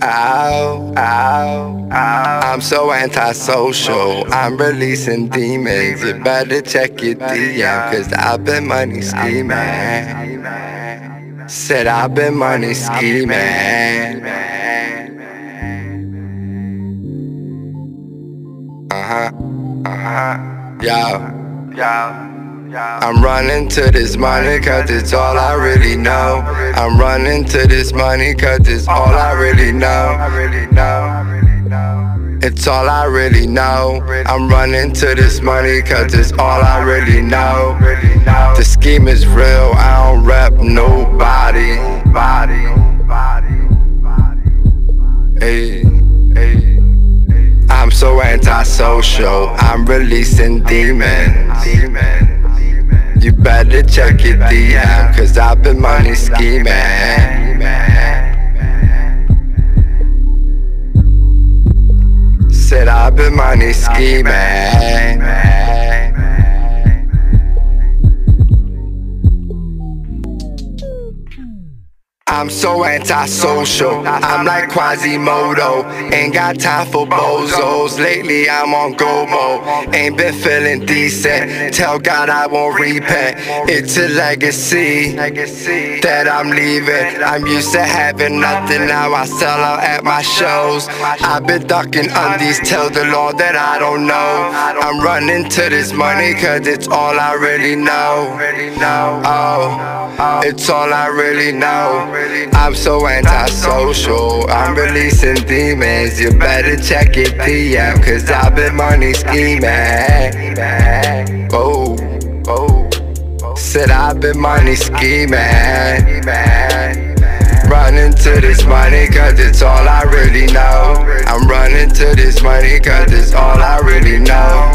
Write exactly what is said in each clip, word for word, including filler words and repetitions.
Ow, ow, ow. I'm so antisocial, I'm releasing demons. You better check your D M, cause I've been money scheming. Said I've been money scheming. Uh-huh, uh-huh, yo, yo. I'm running to this money cause it's all I really know. I'm running to this money cause it's all I really know. It's all I really know. I'm running to this money cause it's all I really know. The scheme is real, I don't rep nobody. Hey. I'm so antisocial, I'm releasing demons. You better check your D M, cause I've been money scheming. Said I've been money scheming. I'm so antisocial, I'm like Quasimodo. Ain't got time for bozos, lately I'm on go mode. Ain't been feeling decent, tell God I won't repent. It's a legacy that I'm leaving. I'm used to having nothing, now I sell out at my shows. I've been ducking undies, tell the Lord that I don't know. I'm running to this money cause it's all I really know. Oh, it's all I really know. I'm so antisocial, I'm releasing demons. You better check your D M, cause I've been money scheming. Oh, oh, said I've been money scheming. Running to this money cause it's all I really know. I'm running to this money cause it's all I really know.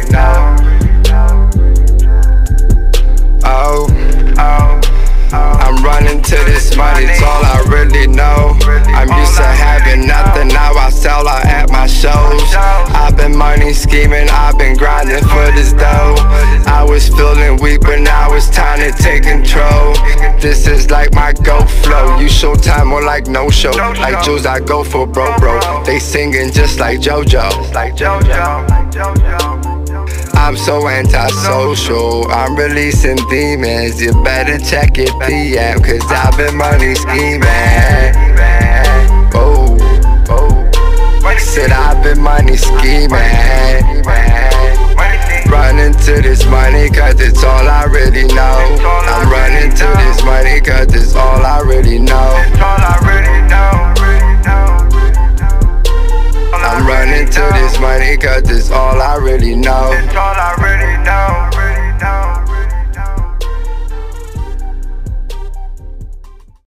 Oh, oh, I'm running to this money, it's all I really know. I'm used to having nothing, now I sell out at my shows. I've been money scheming, I've been grinding for this dough. I was feeling weak, but now it's time to take control. This is like my go flow, you showtime or like no show. Like Jules, I go for bro bro. They singing just like JoJo. Like JoJo. I'm so antisocial, I'm releasing demons. You better check your D M, cause I've been money scheming. Oh, oh, said I've been money scheming. Running to this money cause it's all I really know. I'm running to this money cause it's all I really know. I'm running to this money cause it's all I really know.